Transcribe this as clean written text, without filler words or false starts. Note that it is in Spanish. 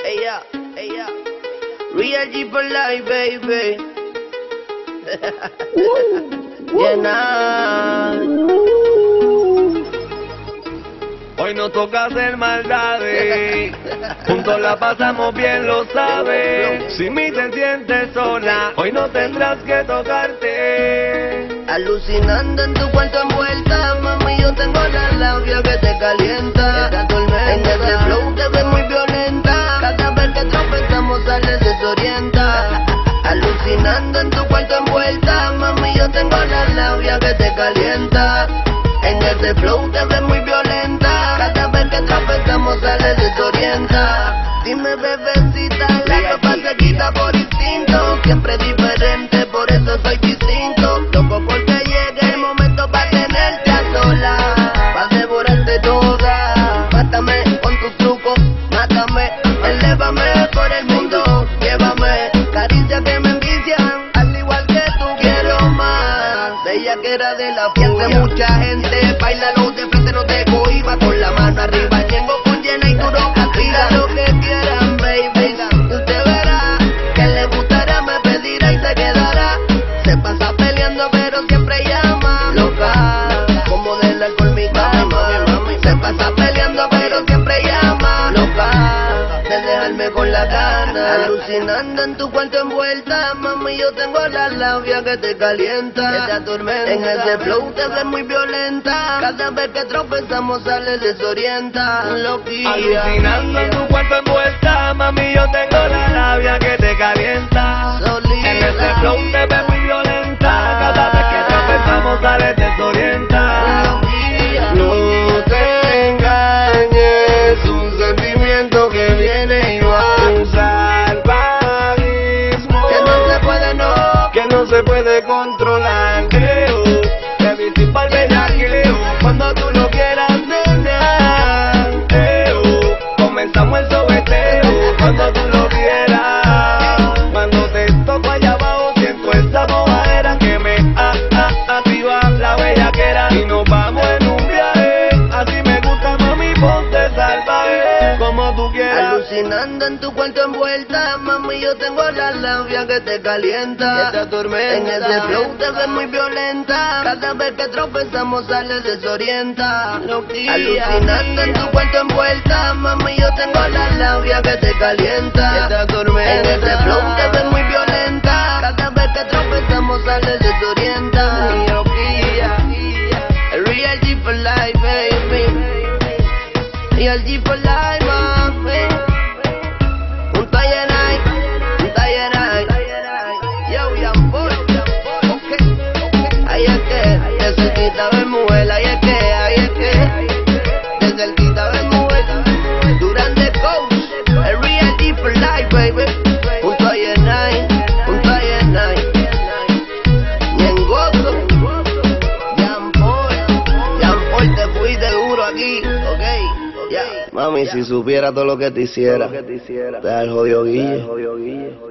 ella, Real G for life, baby. Llena. Hoy nos toca hacer maldades, juntos la pasamos bien, lo sabes. Si me te sientes sola, hoy no tendrás que tocarte. Alucinando en tu cuarto envuelta, mami, yo tengo la labia que te calienta. En ese flow te ves muy violenta, cada vez que tropezamos sales desorienta. Alucinando en tu cuarto envuelta, mami, yo tengo la labia que te calienta. En ese flow te ves muy violenta, cada vez que tropezamos sales desorienta. Dime, bebecita, la ropa se quita por instinto, siempre diferente, por eso soy distinto. Loco porque llegue el momento para tenerte a sola, para devorarte toda. Mátame con tus trucos, mátame, elévame por el mundo, llévame, caricias que me envician, al igual que tú quiero más. De ella que era de la fiesta, mucha gente, bailalo de frente, no te cohiba, con la mano arriba, llego con llena y tú no castigas. Lo que quieran, baby, usted verá, que le gustará, me pedirá y se quedará. Se pasa peleando pero siempre llama, loca, como del alcohol mi cama. Se pasa peleando pero siempre llama, loca, de dejarme con la gana. Alucinando en tu cuarto envuelta, mami, yo tengo la labia que te calienta, que te atormenta. En ese flow te ves muy violenta, cada vez que tropezamos sales desorienta. Loquilla. Alucinando en tu cuarto envuelta, mami, yo tengo la labia que te calienta. Solita. En ese flow te ves muy violenta, cada vez que tropezamos sales desorienta. Loquilla. No te engañes, un sentimiento que viene y va. Un salvajismo Que no se puede, no. que no se puede controlar. Creo que disipa el bellaqueo cuando tú lo quieras nena. Comenzamos el sobeteo cuando tú lo quieras. Cuando te toco allá abajo siento esa bobadera que me activa la bellaquera. Y nos vamos en un viaje, así me gusta, mami, ponte salvaje como tú quieras. Alucinando en tu cuarto envuelta, mami, yo tengo la labia que te calienta, Que te atormenta. En ese flow te ves muy violenta, cada vez que tropezamos sales desorienta. Loquilla. Alucinando en tu cuarto envuelta, mami, yo tengo la labia que te calienta, Que te atormenta. En ese flow te ves muy violenta, cada vez que tropezamos sales desorienta. Loquilla. Real G for life, baby. Real G for life, mami. Junto a Yenay, yo, Young Boy, okay. Ahí es que, de cerquita ven mujer, ahí es que, de cerquita ven mujer. Durante Coach, el Real G for life, baby. Junto a Yenay, Ñengozo, Young Boy, te fuiste duro aquí, okay. Mami, si supiera todo lo que te hiciera, te da el jodido guille.